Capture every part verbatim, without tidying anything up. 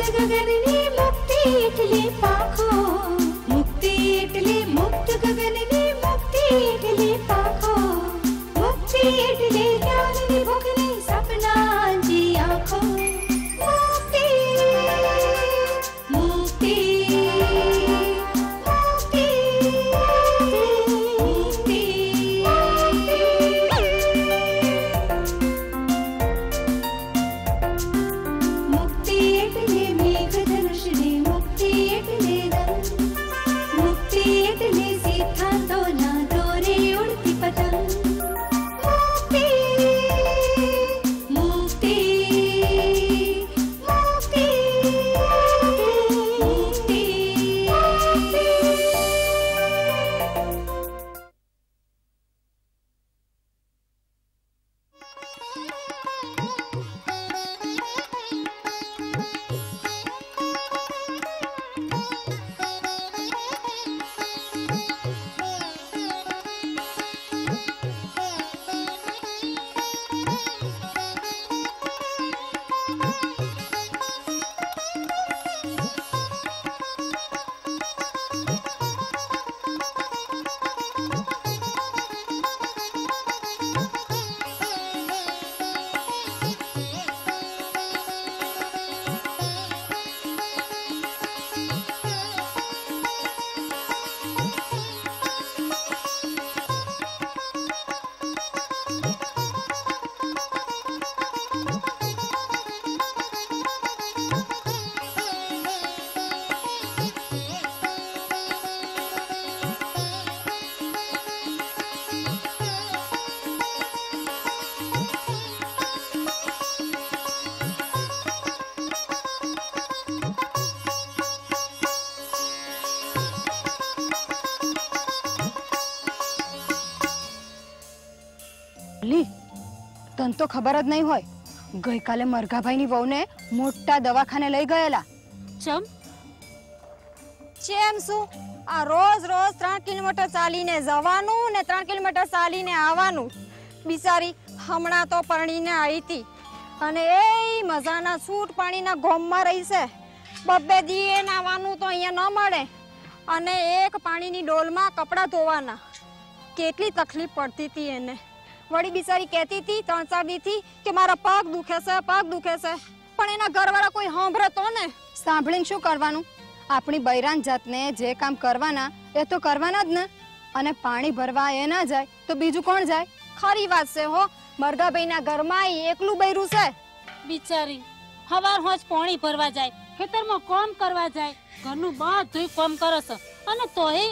गगननी मुक्ति इटली पाखो मुक्ति इटली मुक्त गगननी मुक्ति इटली पाखो मुक्ति इटली ज्ञाननी भोगनी सपना जी आँखो मुक्ति मुक्ति તને તો ખબર જ નહીં હોય ગઈકાલે મરઘાભાઈની વહુને મોટા દવાખાને લઈ ગયેલા ચમ ચેમ શું આ રોજ રોજ ત્રણ કિલોમીટર ચાલીને જવાનું ને ત્રણ કિલોમીટર ચાલીને આવવાનું બિચારી હમણાં તો પરણીને આવી હતી અને એ મજાના સૂટ પાણીના ગોમમાં રહી છે બબ્બે દીએ નાવાનું તો અહીંયા ન મળે અને એક પાણીની ડોલમાં કપડાં ધોવાના કેટલી તકલીફ પડતી હતી એને વળી બિચારી કહેતી હતી ત્રણ ચાર દીથી કે મારા પગ દુખે છે પગ દુખે છે પણ એના ઘરવાળા કોઈ સાંભળે તો ને સાંભળીને શું કરવાનું આપણી બૈરાન જાતને જે કામ કરવાના એ તો કરવાના જ ને અને પાણી ભરવા એ ના જાય તો બીજું કોણ જાય ખરી વાત છે હો મરઘાભાઈના ઘરમાં એકલું બૈરું છે બિચારી હવાર હોજ પાણી ભરવા જાય ખેતરમાં કામ કરવા જાય ઘરનું બધું કામ કરે છે અને તોય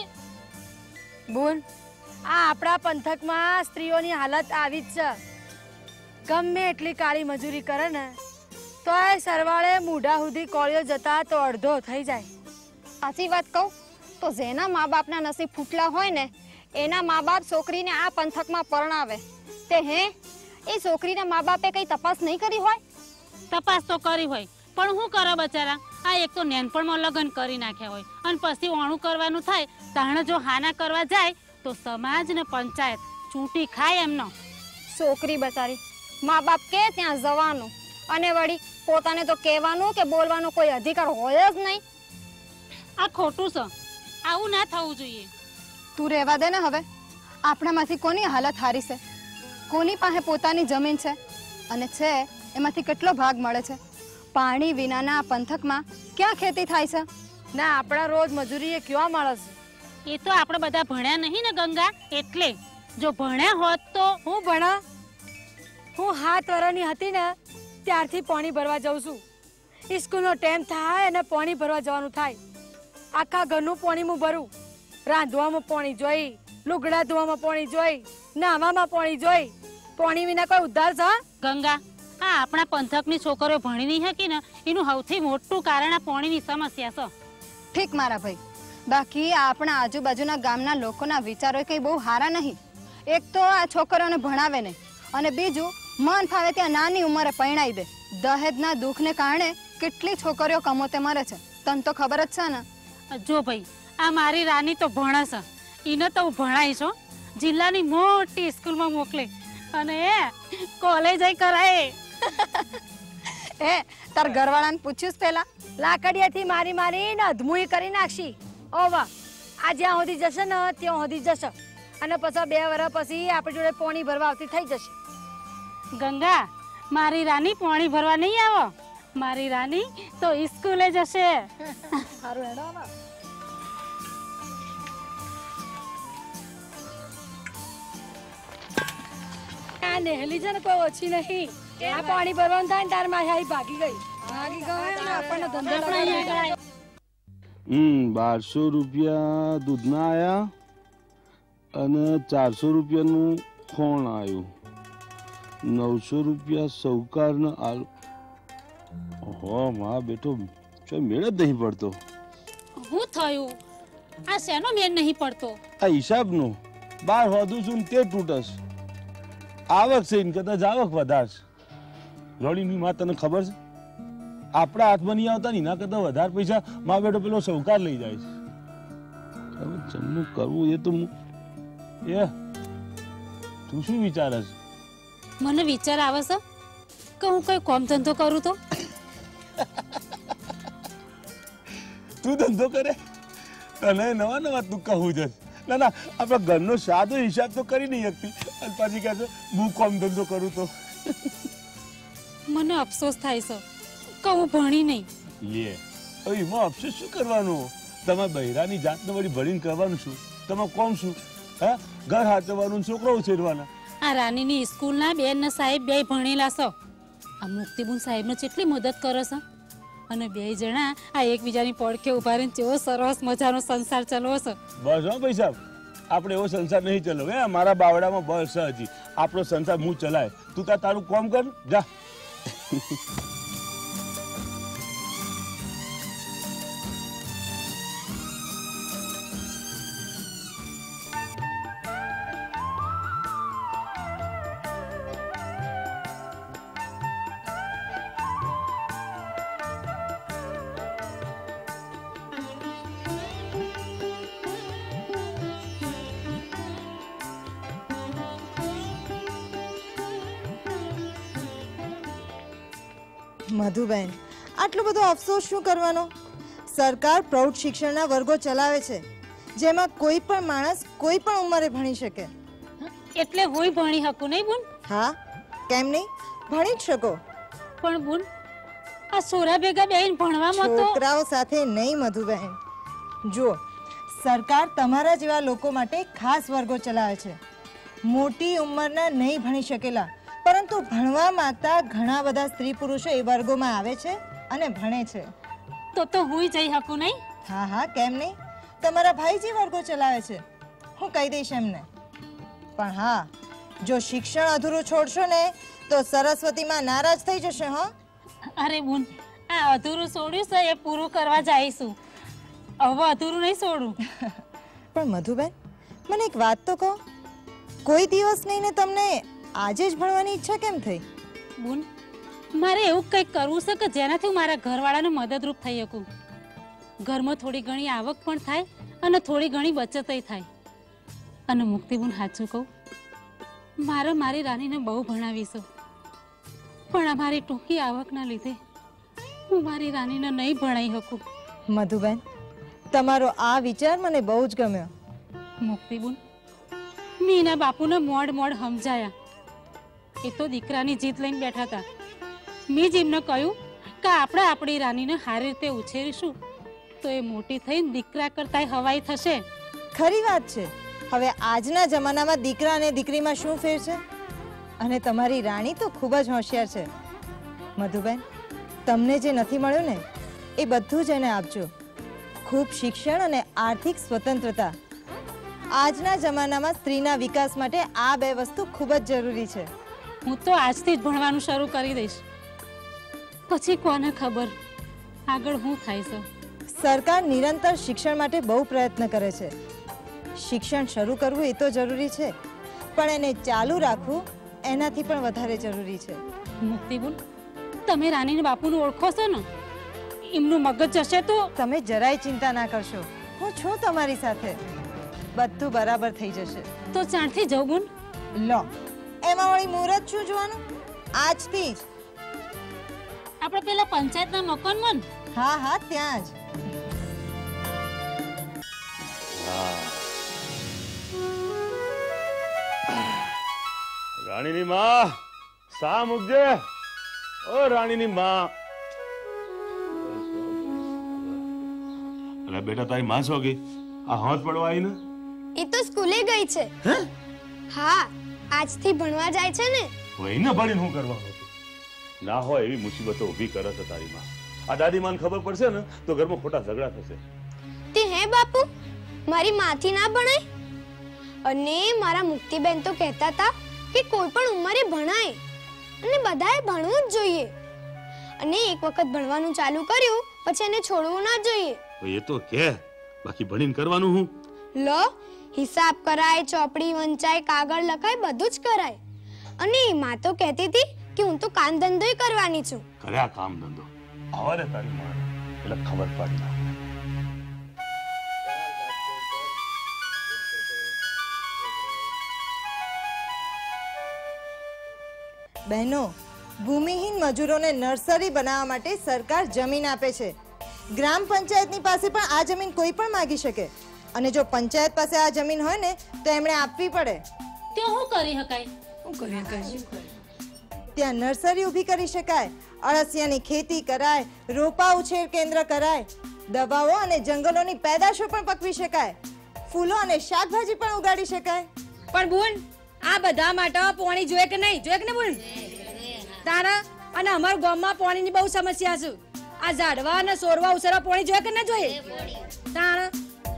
બોલ આ આપણા પંથકમાં સ્ત્રીઓની હાલત આવી જ છે ગમે એટલી કાળી મજૂરી કરે ને તોય સરવાળે મૂઢા સુધી કોળિયો જતા તો અડધો થઈ જાય સાચી વાત કહું તો જેના મા બાપના નસીબ ફૂટલા હોય ને એના મા બાપ છોકરીને આ પંથકમાં પરણાવે તે હે એ છોકરીના મા બાપે કઈ તપાસ નહીં કરી હોય તપાસ તો કરી હોય પણ શું કરે બચારા આ એક તો નેનપણમાં લગ્ન કરી નાખ્યા હોય અને પછી ઓણું કરવાનું થાય તાણે જો હાના કરવા જાય તો સમાજ ને પંચાયત ચૂંટી ખાય એમનો છોકરી બચારી મા બાપ કે ત્યાં જવાનું અને વળી પોતાને તો કહેવાનું કે બોલવાનો કોઈ અધિકાર હોય જ નહીં આ ખોટું છે આવું ના થવું જોઈએ તું રહેવા દે ને હવે આપણામાંથી કોની હાલત હારી છે કોની પાસે પોતાની જમીન છે અને છે એમાંથી કેટલો ભાગ મળે છે પાણી વિનાના પંથકમાં ક્યાં ખેતી થાય છે ના આપણા રોજ મજૂરી એ કેવા મળે છે એ તો આપણે બધા ભણ્યા નહીં ને ગંગા એટલે જો ભણ્યા હોત તો હું ભણા હું સાત વર્ષની હતી ને ત્યારથી પાણી ભરવા જાઉં છું સ્કૂલનો ટાઈમ થાય અને પાણી ભરવા જવાનું થાય આખા ઘરનું પાણી હું ભરું રાંધવામાં પાણી જોઈ લુગડા ધોવામાં પાણી જોઈ નાવામાં પાણી જોઈ પાણી વિના કોઈ ઉદ્ધાર છે ગંગા આ આપણા પંથકની છોકરીઓ ભણી નહીં હતી ને એનું સૌથી મોટું કારણ આ પાણીની સમસ્યા છે ઠીક મારા ભાઈ બાકી આપણા આજુબાજુના ગામના લોકોના વિચારો કઈ બહુ સારા નહીં એક તો આ છોકરીઓને ભણાવે નહીં અને બીજું મન ફાવે ત્યાં નાની ઉંમરે પરણાઈ દે દહેજના દુઃખને કારણે કેટલી છોકરીઓ કમોતે મરે છે તને તો ખબર જ છે ને જો ભાઈ આ મારી રાની તો ભણે છે એને તો હું ભણાઈશ હો જિલ્લાની મોટી સ્કૂલમાં મોકલે અને એ કોલેજ કરાય એ તાર ઘરવાળાને પૂછ્યું પહેલા લાકડિયાથી મારી મારીને અધમુઈ કરી નાખશી. ઓવા આ જ્યાં સુધી જશે ને ત્યાં સુધી જશે અને પછી બે વર્ષ પછી આપણી જોડે પાણી ભરવા આવતી થઈ જશે. ગંગા, મારી રાની પાણી ભરવા નહીં આવો, મારી રાની તો સ્કૂલે જશે. સારું હેડો આવા. આ નેહલી છે ને કોઈ ઓછી નહીં. આ પાણી ભરવાનું થાય ને તાર માથે આવી ભાગી ગઈ ભાગી ગઈ ને આપણને ધંધો લગાવી. હમ બારસો રૂપિયા દૂધના આયા અને ચારસો રૂપિયાનું ખોણ આવ્યું, નવસો રૂપિયા સૌકારનો આલ. ઓહો મા બેટો જો મેળ જ નહીં પડતો. હું થયું? આ શેનો મેળ નહીં પડતો? આ હિસાબનો બાર હોદું છું ને તે તૂટસ. આવક છે ને કદાચ આવક વધારશે. રોડીની માં તને ખબર છે આપણા હાથમાં નહીં આવતા ને એના કરતા વધારે પૈસા મા બેટો પેલો સૌકાર લઈ જાય છે. હવે જમવું કરવું એ તો એ તું શું વિચારે છે? મને વિચાર આવે છે કે હું કઈ કોમ ધંધો કરું તો. તું ધંધો કરે તને નવા નવા તું કહું છે. ના ના આપણા ઘરનો સાદો હિસાબ તો કરી નહીં શકતી અને પાછી કહે છે હું કોમ ધંધો કરું તો. મને અફસોસ થાય છે કે હું ભણી નહીં. લે હવે એમાં અફસોસ શું કરવાનું? તમારે બૈરાની જાતને વળી ભણીને કરવાનું શું? તમે કોમ શું? હા ઘર હાચવવાનું, છોકરો ઉછેરવાના. આ રાનીની સ્કૂલના બેન ને સાહેબ બે ભણેલા છે. આ મુક્તિબુન સાહેબને કેટલી મદદ કરે છે અને બે જણા આ એકબીજાની પડખે ઉભા રહીને કેવો સરસ મજાનો સંસાર ચલાવો છે. બસ હો ભાઈ સાહેબ, આપણે એવો સંસાર નહીં ચલાવો. હે મારા બાવડામાં બસ હજી આપણો સંસાર હું ચલાય. તું તાર તારું કોમ કર જા. મધુબેન, આટલો બધો અફસોસ શું કરવાનો? સરકાર પ્રૌઢ શિક્ષણના વર્ગો ચલાવે છે જેમાં કોઈ પણ માણસ કોઈ પણ ઉંમરે ભણી શકે. એટલે હું ભણી શકું નહીં બુન? હા કેમ નહીં, ભણી જ શકો. પણ બુન આ સોરા ભેગા બેન ભણવામાં તો છોકરાઓ સાથે નહીં મધુબેન. જો સરકાર તમારા જેવા લોકો માટે ખાસ વર્ગો ચલાવે છે. મોટી ઉંમરના નહીં ભણી શકેલા પરંતુ ભણવા માંગતા ઘણા બધા સ્ત્રી પુરુષો એ વર્ગોમાં આવે છે અને ભણે છે. તો તો હું જઈ શકું નહીં? હા હા કેમ નહીં, તમારા ભાઈજી વર્ગો ચલાવે છે, હું કહી દઈશ એમને. પણ હા જો શિક્ષણ અધૂરું છોડશો ને તો સરસ્વતીમાં નારાજ થઈ જશે. હો અરે બુન, આ અધૂરું છોડ્યું છે એ પૂરું કરવા જઈશું. હવે અધૂરું નહીં છોડું. પણ મધુબેન મને એક વાત તો કહો, કોઈ દિવસ નહીં ને તમને આજે જ ભણવાની ઈચ્છા કેમ થઈ? બુન મારે એવું કંઈક કરવું છે કે જેનાથી હું મારા ઘરવાળાને મદદરૂપ થઈ શકું. ઘરમાં થોડી ઘણી આવક પણ થાય અને થોડી ઘણી બચત થાય. અને મુક્તિબુન સાચું કહું, મારે મારી રાનીને બહુ ભણાવીશું પણ અમારી ટૂંકી આવકના લીધે હું મારી રાનીને નહીં ભણાવી શકું. મધુબેન તમારો આ વિચાર મને બહુ જ ગમ્યો. મુક્તિબુન મીના બાપુને મોડ મોડ સમજાયા. એ તો દીકરાની જીત લઈને બેઠા હતા. મેં જ એમને કહ્યું કે આપણે આપણી રાનીને સારી રીતે ઉછેરીશું તો એ મોટી થઈને દીકરા કરતા હવાઈ થશે. ખરી વાત છે. હવે આજના જમાનામાં દીકરા અને દીકરીમાં શું ફેર છે? અને તમારી રાણી તો ખૂબ જ હોશિયાર છે. મધુબેન તમને જે નથી મળ્યું ને એ બધું જ એને આપજો. ખૂબ શિક્ષણ અને આર્થિક સ્વતંત્રતા. આજના જમાનામાં સ્ત્રીના વિકાસ માટે આ બે વસ્તુ ખૂબ જ જરૂરી છે. હું તો આજથી જ ભણવાનું શરૂ કરી દઈશ. પછી કોને ખબર આગળ શું થાય છે. સરકાર નિરંતર શિક્ષણ માટે બહુ પ્રયત્ન કરે છે. શિક્ષણ શરૂ કરવું એ તો જરૂરી છે પણ એને ચાલુ રાખવું એનાથી પણ વધારે જરૂરી છે. મુક્તિબુન તમે રાનીને બાપુને ઓળખો છો ને? એમનું મગજ જશે તો તમે જરાય ચિંતા ના કરશો, હું છું તમારી સાથે. બધું બરાબર થઈ જશે. તો ચાણથી જવું બુન? લો એમાં વળી મુહૂર્ત શું જોવાનું? આજથી જ આપણે પેલા પંચાયતના મકાનમાં હા હા ત્યાં જ. રાણીની માં સા મૂકજે. ઓ રાણીની માં. અરે બેટા તારી માં છો ગઈ? આ હોત પડવા આવી ને? એ તો સ્કૂલે ગઈ છે. હે? હા, આજથી ભણવા જાય છે ને. હોય ને ભણીને શું કરવાનું હતું? ના હોય એવી મુસીબતો ઊભી કરે છે તારી માં. આ દાદી માને ખબર પડશે ને તો ઘરમાં ખોટા ઝઘડા થશે. તે હે બાપુ, મારી માથી ના ભણાય? અને મારા મુક્તિબેન તો કહેતા હતા કે કોઈ પણ ઉંમરે ભણાય અને બધાએ ભણવું જ જોઈએ. અને એક વખત ભણવાનું ચાલુ કર્યું પછી એને છોડવું ના જોઈએ. એ તો કે બાકી ભણીને કરવાનું હું? લો, હિસાબ કરાય, ચોપડી વંચાય, કાગળ લખાય, બધું જ કરાય. અને માં તો કહેતી હતી કે હું તો કામ ધંધોય કરવાની છું. કર્યા કામ ધંધો આવા રે તારી માં એટલે ખબર પડી ના. બહેનો, ભૂમિહીન મજૂરોને નર્સરી બનાવવા માટે સરકાર જમીન આપે છે. ગ્રામ પંચાયતની પાસે પણ આ જમીન કોઈ પણ માંગી શકે અને જો પંચાયત પાસે આ જમીન હોય ને તો એમણે આપવી પડે. તે શું કરી શકાય? હું કરી કહીશ ત્યાં નર્સરી ઊભી કરી શકાય, અળસિયાની ખેતી કરાય, રોપા ઉછેર કેન્દ્ર કરાય, દવાઓ અને જંગલોની પેદાશો પણ પકવી શકાય, ફૂલો અને શાકભાજી પણ ઉગાડી શકાય. પણ બોન, આ બધા માટે પાણી જોઈએ કે નહીં? જોઈએ કે ને બોન? તારા અને અમારા ગામમાં પાણીની બહુ સમસ્યા છે. આ ઝાડવા અને સોરવા ઉસરવા પાણી જોઈએ કે ન જોઈએ? તારા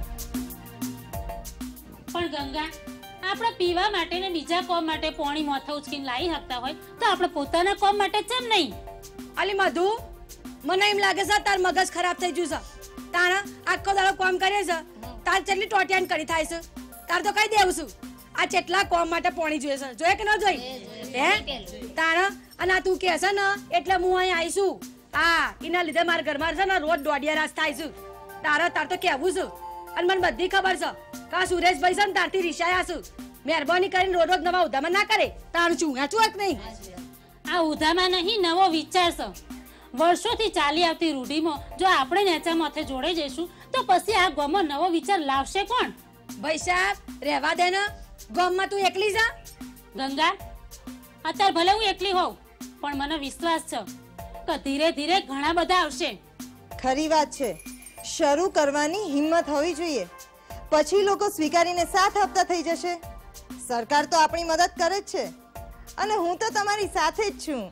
પણ ગંગા, આપણે પીવા માટે ને બીજા કોમ માટે પાણી મોથા ઉચકીને લાવી શકતા હોય તો આપણે પોતાના કોમ માટે કેમ નહીં? અલી મધુ, મને એમ લાગે છે તાર મગજ ખરાબ થઈ ગયું છે. તારા આખો દાડો કામ કરે છે, તાર કેટલી ટોટિયાન કરી થાય છે. તાર તો કઈ દેવું છું આ કેટલા કોમ માટે પાણી જોઈએ છે. જોઈએ કે ન જોઈ? હે તારા અને આ તું કે છે ને એટલે હું અહીં આવીશું. હા, એના લીધે મારા ઘરમાં છે ને રોજ દોઢિયા રાસ થાય છે. તારા તાર તો કેવું છું અને મને બધી ખબર છે કા સુરેશભાઈ છે ને તારથી રિસાયા છું. મહેરબાની કરીને રોજ રોજ નવા ઉધામાં ના કરે. તારું છું હેચું વાત નહીં. આ ઉધામાં નહીં, નવો વિચાર છે. વર્ષોથી ચાલી આવતી રૂઢીમાં જો આપણે નેચા માથે જોડે જઈશું તો પછી આ ગામમાં નવો વિચાર લાવશે કોણ? ભાઈ સાહેબ, રહેવા દે ને. ગામમાં તું એકલી જા. ગંગા, અત્યારે ભલે હું એકલી હોઉં પણ મને વિશ્વાસ છે કે ધીરે ધીરે ઘણા બધા આવશે. ખરી વાત છે. શરૂ કરવાની હિંમત હોવી જોઈએ, પછી લોકો સ્વીકારીને સાથ આપતા થઈ જશે. સરકાર તો આપણી મદદ કરે જ છે અને હું તો તમારી સાથે જ છું.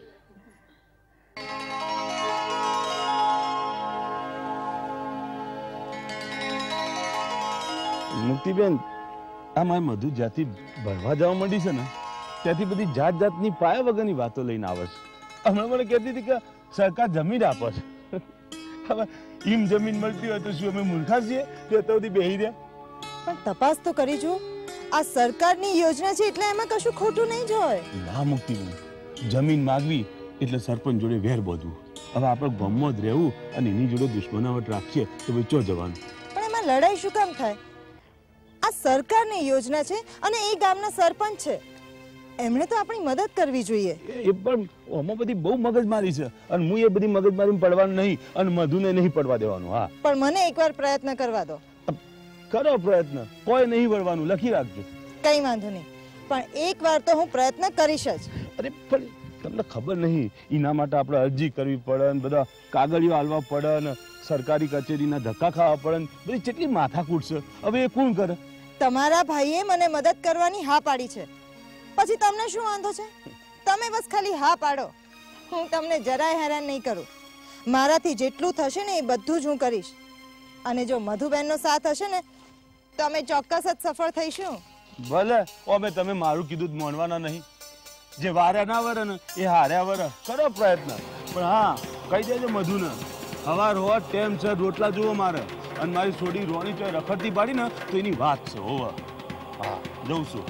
મુક્તિબેન, આ મારી મધુ જ્યાંથી ભણવા જવા માંડી છે ને ત્યાંથી બધી જાત જાતની પાયા વગરની વાતો લઈને આવે છે. હમણાં મને કહેતી હતી કે સરકાર જમીન આપે છે. હવે એમ જમીન મળતી હોય તો શું અમે મૂર્ખા છીએ કે અત્યારથી બેહી રહ્યા? પણ તપાસ તો કરી જુઓ. આ સરકારની યોજના છે એટલે એમાં કશું ખોટું નહીં જ હોય. ના મુક્તિબેન, જમીન માગવી એટલે સરપંચ જોડે વેર બાંધવું. હવે આપણે ગામમાં જ રહેવું અને એની જોડે દુશ્મનાવટ રાખીએ તો ભાઈ ચો જવાનું. પણ એમાં લડાઈ શું કામ થાય? આ સરકારની યોજના છે અને એ ગામના સરપંચ છે, એમણે તો આપણી મદદ કરવી જોઈએ. એ પણ આમાં બધી બહુ મગજમારી છે અને હું એ બધી મગજમારીમાં પડવાનું નહીં અને મધુને નહીં પડવા દેવાનું. હા, પણ મને એકવાર પ્રયત્ન કરવા દો. કરો પ્રયત્ન, કોઈ નહીં વળવાનું, લખી રાખજો. કઈ વાંધો નહીં, પણ એક વાર તો હું પ્રયત્ન કરીશ જ. અરે પણ તમને ખબર નહીં, એના માટે આપણે અરજી કરવી પડે ને બધા કાગળિયો હાલવા પડે ને સરકારી કચેરીના ધક્કા ખાવા પડે ને બધી કેટલી માથાકૂટ છે. હવે એ કોણ કરે? તમારા ભાઈએ મને મદદ કરવાની હા પાડી છે, પછી તમને શું વાંધો છે? તમે બસ ખાલી હા પાડો, હું તમને જરાય હેરાન નહીં કરું. મારાથી જેટલું થશે ને એ બધું જ હું કરીશ. અને જો મધુબેનનો સાથ હશે ને તો અમે ચોક્કસ જ સફળ થઈશું. ભલે અમે તમે મારું કીધું જ માનવાના નહીં. જે વાર્યા ના વરે ને એ હાર્યા વરે. કરો પ્રયત્ન, પણ હા કહી દેજો મધુને હવાર હોવા ટેમ છે રોટલા જુઓ મારે. અને મારી છોડી રોણી ચોય રખડતી પાડી ને તો એની વાત છે. હોવા હા જઉં છું.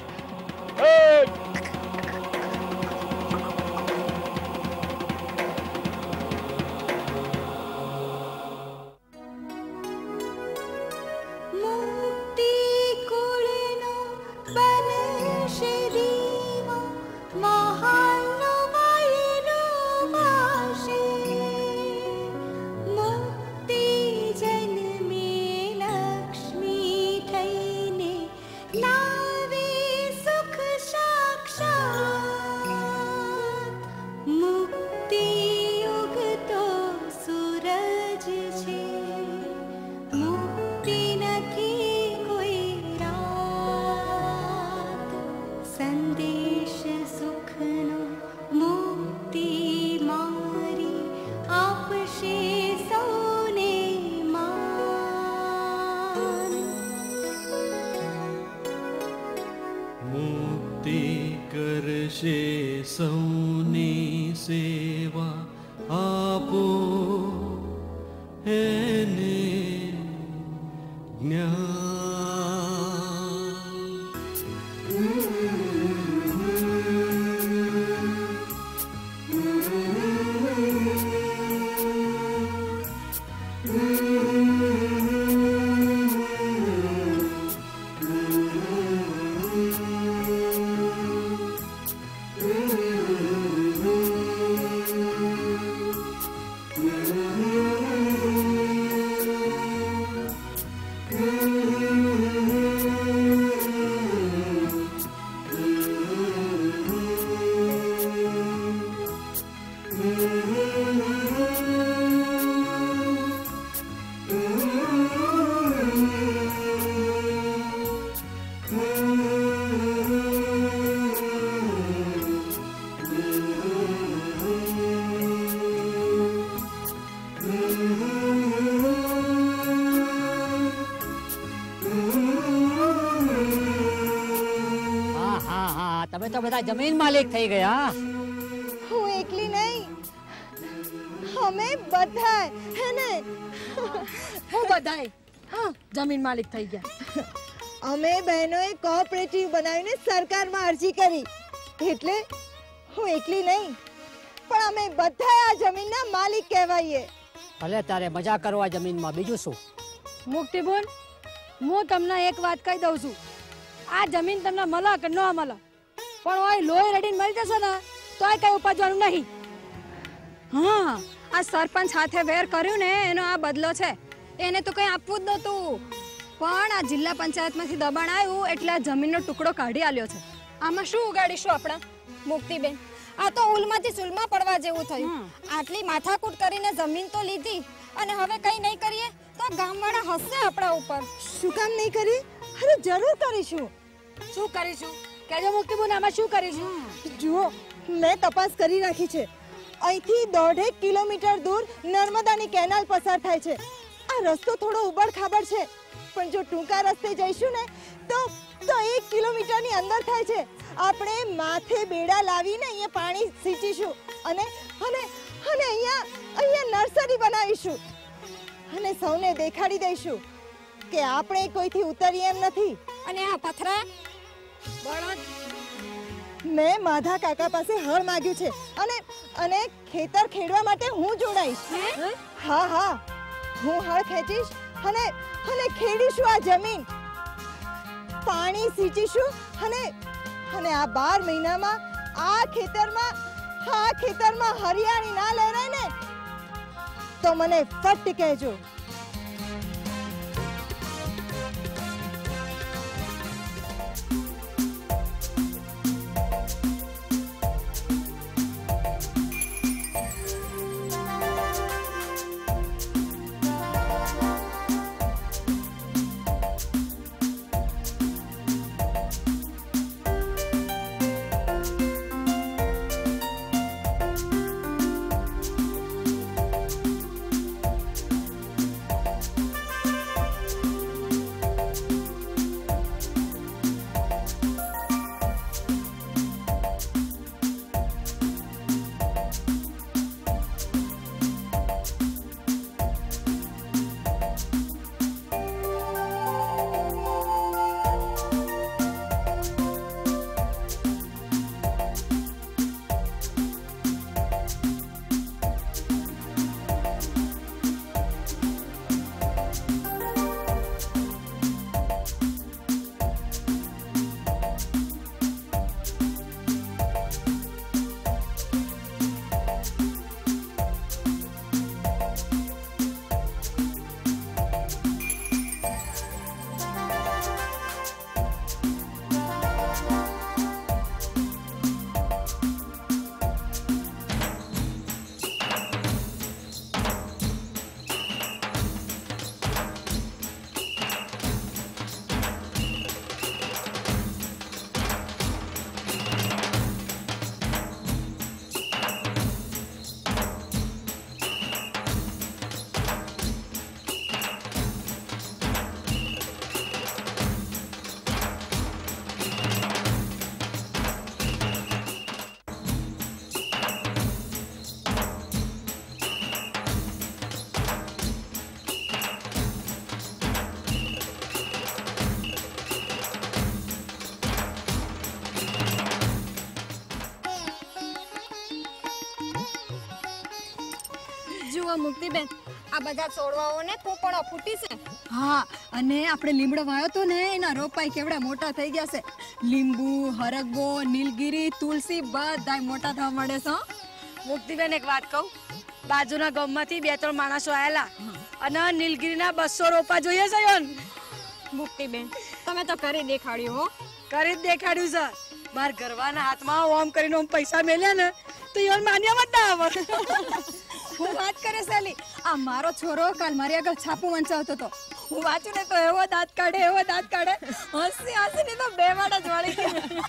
મુક્તિ કુળનો બનશે દીવો, મહાનનો વાયનો વાશે. સૌની સેવા આપો એને જ્ઞાન. તમે તો બધા જમીન માલિક થઈ ગયા. હું એકલી નહીં, અમે બધા હે ને હું બધાય હા જમીન માલિક થઈ ગયા. અમે બહેનોએ કોઓપરેટિવ બનાવીને સરકારમાં અરજી કરી, એટલે હું એકલી નહીં પણ અમે બધા આ જમીનના માલિક કહેવાઈએ. ભલે તારે મજા કરવા જમીનમાં, બીજું શું. મુક્તિબોન, હું તમને એક વાત કહી દઉં છું, આ જમીન તમને મળે કે ન મળે, પણ ઓય લોહી રેડીને મળી જશે ને તોય કઈ ઉપજવાનું નહીં. હા, આ સરપંચ હાથે વેર કર્યું ને એનો આ બદલો છે. એને તો કઈ આપવું જ નહોતું, પણ આ જિલ્લા પંચાયતમાંથી દબાણ આવ્યું એટલે આ જમીનનો ટુકડો કાઢી આલ્યો છે. આમાં શું ઉગાડીશું આપણે મુક્તિબેન? આ તો ઉલમાંથી સુલમાં પડવા જેવું થયું. આટલી માથાકૂટ કરીને જમીન તો લીધી અને હવે કઈ નહીં કરીએ તો ગામવાળા હસશે આપણા ઉપર. શું કામ નહીં કરી? અરે જરૂર કરીશું. શું કરીશું? કેજો મુક્તિબોન, આમાં શું કરીશું? જુઓ, મેં તપાસ કરી રાખી છે. અહીંથી દોઢેક કિલોમીટર દૂર નર્મદાની કેનાલ પસાર થાય છે. આ રસ્તો થોડો ઉબડ ખાબડ છે, પણ જો ટૂંકા રસ્તે જઈશું ને તો તો એક કિલોમીટરની અંદર થાય છે. આપણે માથે બેડા લાવીને અહીંયા પાણી સિંચીશું અને અને અને અહીંયા અહીંયા નર્સરી બનાવીશું અને સૌને દેખાડી દઈશું કે આપણે કોઈથી ઉતરીએ એમ નથી. અને આ પથરા બળદ, મેં માધા કાકા પાસે હળ માંગ્યું છે અને અને ખેતર ખેડવા માટે હું જોડાઈશ. હા હા, હું હળ ખેંચીશ અને અને ખેડીશું આ જમીન, પાણી સિંચીશું અને અને આ બાર મહિનામાં આ ખેતરમાં આ ખેતરમાં હરિયાળી ના લહેરાય ને તો મને ફટ કહેજો. હો મુક્તિબેન, આ બધા છોડવાઓને કૂપણો ફૂટી છે. હા, અને આપણે લીમડો વાયો તો ને એના રોપાઈ કેવડા મોટા થઈ ગયા છે. લીંબુ, હરગવો, નીલગીરી, તુલસી બધાય મોટા થવા માંડે છે. મુક્તિબેન એક વાત કહું, બાજુના ગામમાંથી બે ત્રણ માણસો આયેલા અને નીલગીરીના બસો રોપા જોઈએ છે યોન. મુક્તિબેન તમે તો કરી દેખાડ્યું હો. કરી જ દેખાડ્યું છે. માર ઘરવાના હાથમાં ઓમ કરીને ઓમ પૈસા મેલ્યા ને તો યોન માન્યા મત ના આવે. હું વાત કરે સાલી, આ મારો છોરો કાલ મારી આગળ છાપું વંચાવતો હતો. હું વાંચું ને તો એવો દાંત કાઢે એવો દાંત કાઢે હસી હસીને તો બે વાડા જ વળી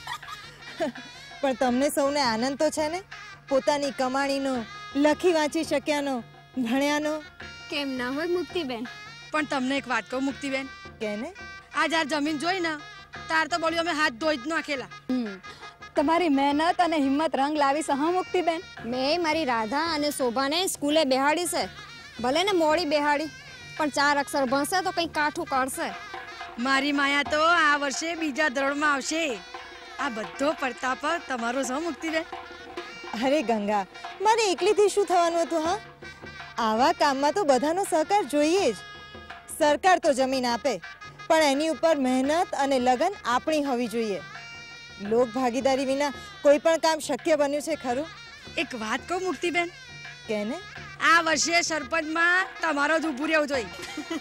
ગયા. પણ તમને સૌને આનંદ તો છે ને પોતાની કમાણીનો, લખી વાંચી શક્યાનો, ભણ્યાનો? કેમ ના હોય મુક્તિબેન? પણ તમને એક વાત કહું મુક્તિબેન, કે ને આ જાર જમીન જોઈ ને તાર તો બોલ્યો અમે હાથ ધોઈ જ નાખેલા. તમારી મહેનત અને હિંમત રંગ લાવી છે હા મુક્તિબેન. મેં મારી રાધા અને શોભાને સ્કૂલે બેહાડી છે. ભલે ને મોડી બેહાડી, પણ ચાર અક્ષર ભણશે તો કંઈક કાઠું કાઢશે. મારી માયા તો આ વર્ષે બીજા ધોરણમાં આવશે. આ બધો પ્રતાપ તમારો છે મુક્તિબેન. અરે ગંગા, મારે એકલીથી શું થવાનું હતું? હા, આવા કામમાં તો બધાનો સહકાર જોઈએ જ. સરકાર તો જમીન આપે, પણ એની ઉપર મહેનત અને લગન આપણી હોવી જોઈએ. લોક ભાગીદારી વિના કોઈ પણ કામ શક્ય બન્યું છે ખરું? એક વાત કહું મુક્તિબેન, કે ને આ વર્ષે સરપંચમાં તમારો જ ઊભું રહેવું જોઈએ.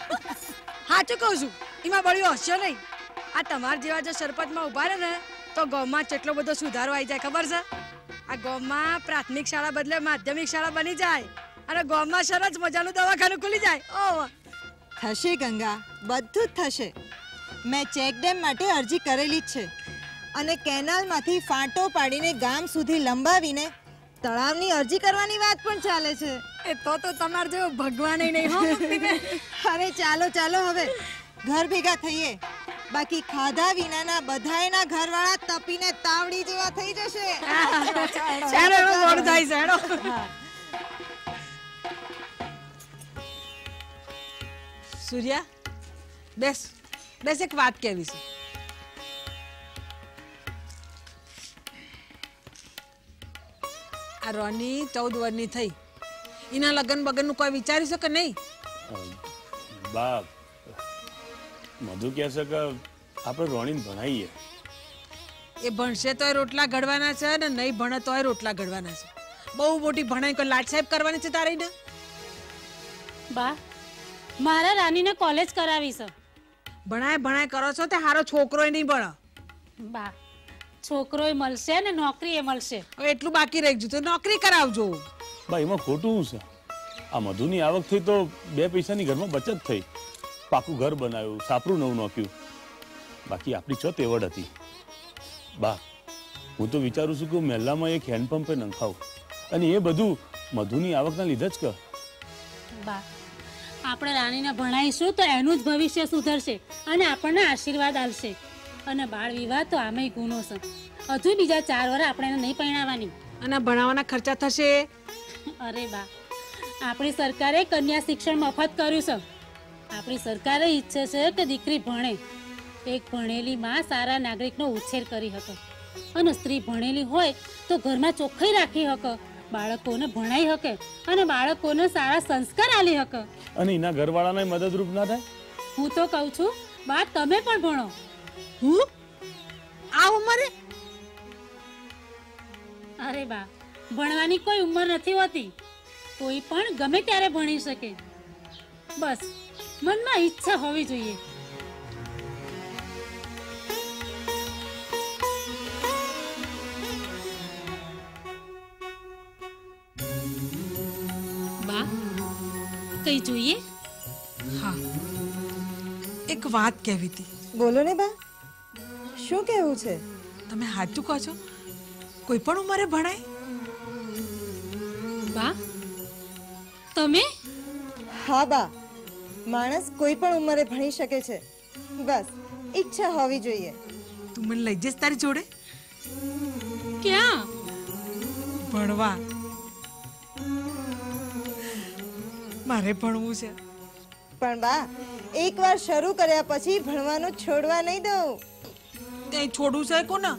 સાચું કહું છું, એમાં બળ્યો હસ્યો નહીં. આ તમારા જેવા જો સરપંચમાં ઉભા રહે ને તો ગામમાં કેટલો બધો સુધારો આવી જાય ખબર છે? આ ગામમાં પ્રાથમિક શાળા બદલે માધ્યમિક શાળા બની જાય અને ગામમાં સરસ મજાનું દવાખાનું ખુલી જાય. ઓહ, થશે ગંગા, બધું જ થશે. મેં ચેક ડેમ માટે અરજી કરેલી જ છે અને કેનાલમાંથી ફાંટો પાડીને ગામ સુધી લંબાવીને તળાવની અરજી કરવાની વાત પણ ચાલે છે. એ તો તો તમાર જેવો ભગવાન નહીં હો મુક્તિબેન. અરે ચાલો ચાલો હવે ઘર ભેગા થઈએ, બાકી ખાધા વિનાના બધાયના ઘરવાળા તપીને તાવડી જેવા થઈ જશે. ચાલો એનો મોડું થાય છે હેડો. સૂર્યા, બેસ બેસ, એક વાત કહેવી છે. આ રોની ચૌદ વર્ષની થઈ, એના લગન બગનનું કોઈ વિચાર્યું છે કે નહીં? બાપ મધુ કહે છે કે આપણે રોણીને ભણાવીએ. એ ભણશે તોય રોટલા ઘડવાના છે ને નહીં ભણે તોય રોટલા ઘડવાના છે. બહુ મોટી ભણાઈ કોઈ લાટ સાહેબ કરવાની છે તારી ને? બા, મારા રાનીને કોલેજ કરાવી છે. ભણાય ભણાય કરો છો તે હારો છોકરોય નહીં ભણે. બા, છોકરોય મળશે ને નોકરી એ મળશે. હવે એટલું બાકી રહી ગયું તો નોકરી કરાવજો. ભાઈ એમાં ખોટું શું છે? આ મધુની આવક થઈ તો બે પૈસાની ઘરમાં બચત થઈ, પાકું ઘર બનાવ્યું, સાપરું નવું નાખ્યું. બાકી આપણી ચો તેવડ હતી. બા, હું તો વિચારું છું કે મહેલામાં એક હેન્ડપંપે નંખાવું અને એ બધું મધુની આવકના લીધે જ કર. બા, આપણે રાણીને ભણાવીશું તો એનું જ ભવિષ્ય સુધરશે અને આપણને આશીર્વાદ આપશે. અને બાળ વિવાહ તો આમેય ગુનો છે. હજુ બીજા ચાર વર્ષ આપણે એને નહીં પરણાવવાની. અને ભણાવવાના ખર્ચા થશે. અરે બા, આપણી સરકારે કન્યા શિક્ષણ મફત કર્યું છે. આપણી સરકારે ઈચ્છે છે કે દીકરી ભણે. એક ભણેલી માં સારા નાગરિકનો ઉછેર કરી શકે અને સ્ત્રી ભણેલી હોય તો ઘરમાં ચોખ્ખાઈ રાખી શકે, બાળકોને ભણાઈ શકે અને બાળકોને સારા સંસ્કાર આલી શકે અને એના ઘરવાળાને મદદરૂપ ના થાય. હું તો કહું છું બા, તમે પણ ભણો. હું આ ઉંમરે? અરે બા, ભણવાની કોઈ ઉંમર નથી હોતી. કોઈ પણ ગમે ત્યારે ભણી શકે. બસ મનમાં ઈચ્છા હોવી જોઈએ. બા, કઈ જોઈએ? હા, એક વાત કહેવી હતી. બોલો ને બા, શું કહેવું છે? તમે સાચું કહો છો? કોઈ પણ ઉંમરે ભણાય? બા, તમે? હા બા, માણસ કોઈ પણ ઉંમરે ભણી શકે છે, બસ ઈચ્છા હોવી જોઈએ. તું મને લઈ જઈશ તારી જોડે? ક્યાં? ભણવા. મારે ભણવું છે. પણ બા, એકવાર શરૂ કર્યા પછી ભણવાનું છોડવા નહીં દઉં. તે છોડવું છે કોને?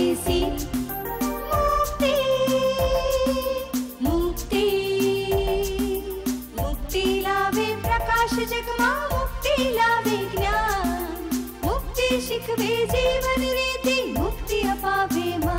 બેસી મુક્તિ મુક્તિ મુક્તિ લાવે પ્રકાશ જગમાં મુક્તિ લાવે જ્ઞાન મુક્તિ શીખવે જીવન રીતિ મુક્તિ અપાવે